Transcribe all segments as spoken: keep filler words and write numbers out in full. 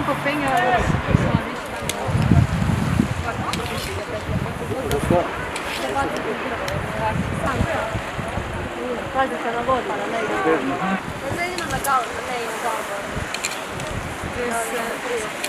Marco Peña sono quasi c'è una volta da lei. Ma lei non la cava, lei non cava.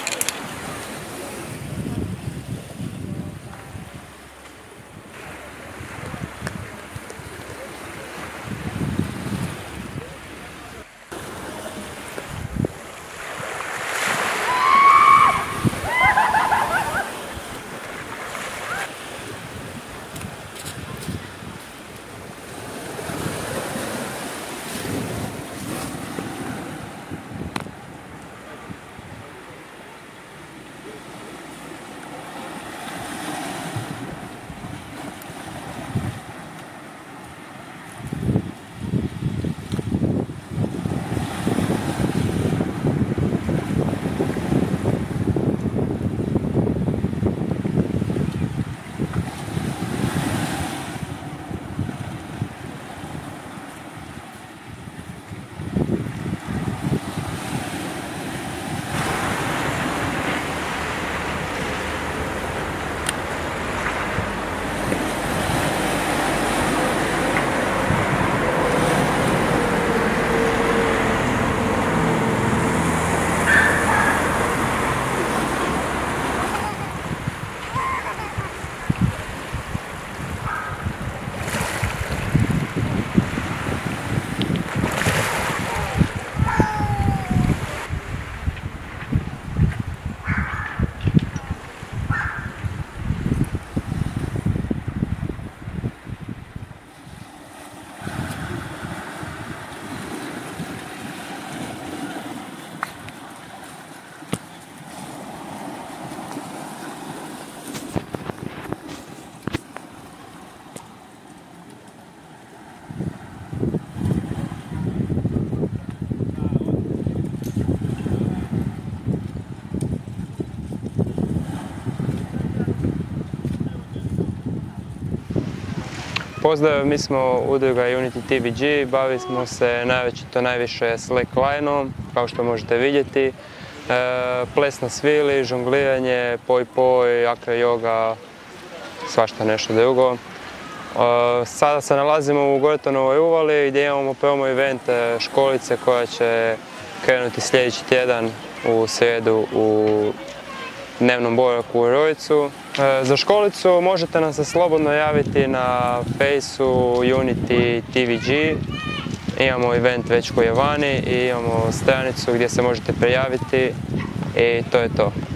Pozdrav, mi smo udruga Unity T V G, bavili smo se najvećito najviše slacklineom, kao što možete vidjeti. Ples na svili, žongliranje, poj-poj, akra yoga, svašta nešto drugo. Sada se nalazimo u Gortanovoj uvali gdje imamo promo event školice koja će krenuti sljedeći tjedan u srijedu u dnevnom boravku u Rojcu. Za školicu možete nam se slobodno javiti na Fejsu Unity T V G. Imamo event već koji je vani i imamo stranicu gdje se možete prijaviti i to je to.